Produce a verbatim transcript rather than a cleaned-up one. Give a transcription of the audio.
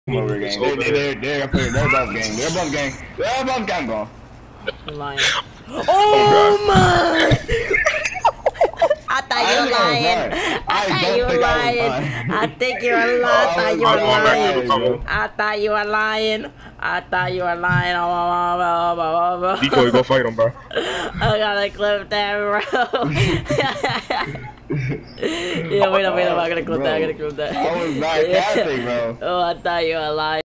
over gang. They're, they're, they're, they're, up here. They're above gang. They're above gang. They're above gang, bro. You're lying. Oh my! I thought you were lying. I thought you were lying. I think you were lying. I thought you were lying. I thought you were lying. I thought you were lying. Decoy, go fight him, bro. I gotta clip that, bro. Yeah, wait up, wait up. I gotta clip that. I gotta clip that. I was not capping, bro. Oh, I thought you were lying.